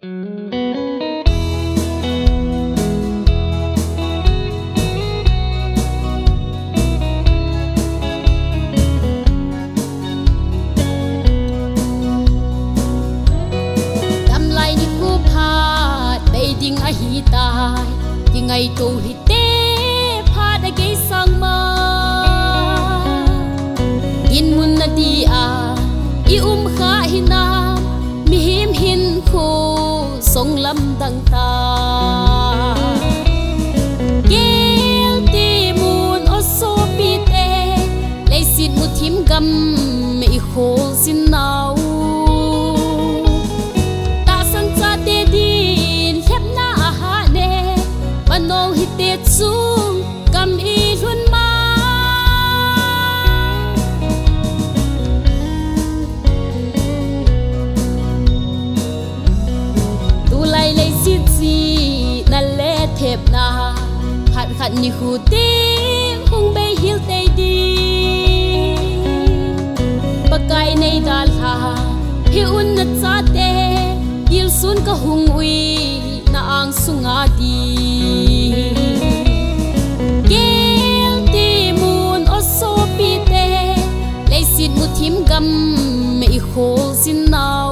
ding a hi tai ding ai tu hi te pha da ge sang ma in mun na di a I kha hi na mi him hin khu song lam dang ta gel ti mun o so pi te le sin mu thim gam me kho sin nau nong hi te chung kam I hun ma tu lai lai si chi na le thep na khat khat ni hu te hung be hil te di pakai nei dal ha hi un na cha te il sun ka hung ui na ang sunga di gel ti mun o so pi te le sin mu thim gam me khol sin nau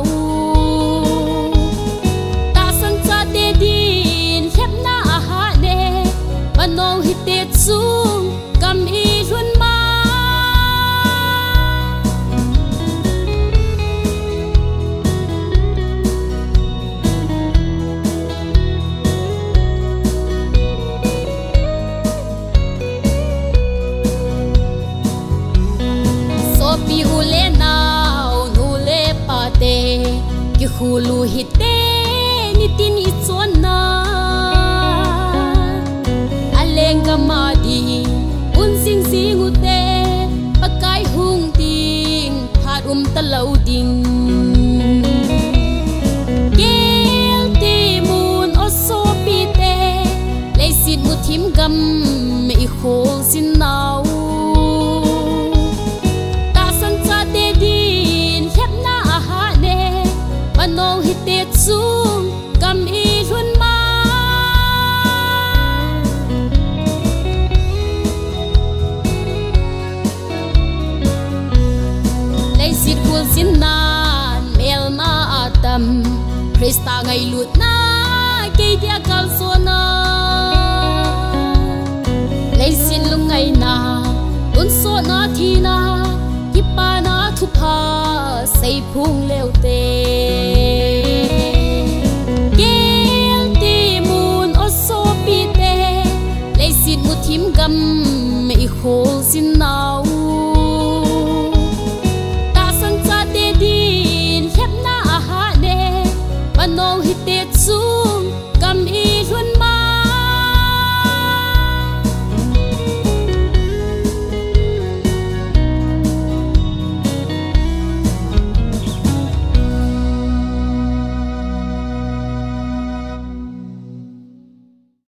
ta san cha te din hep na ha ne panong hi te chung gam I hun ma pi ule nau nu le pa te ki khulu hi te ni tin I chon na alenga ma di un sing sing u te pakai hung ting phat ta lau ding gel ti mun o so pi te le sin mu thim gam me khol sin nau nong hi te chung kam I hun ma lấy sit khul sin nan mel ma atam Krista ngai lut na ke dia kal so na lấy sin lung ngai na un so na thi na ki pa na thu pha sei phung leo te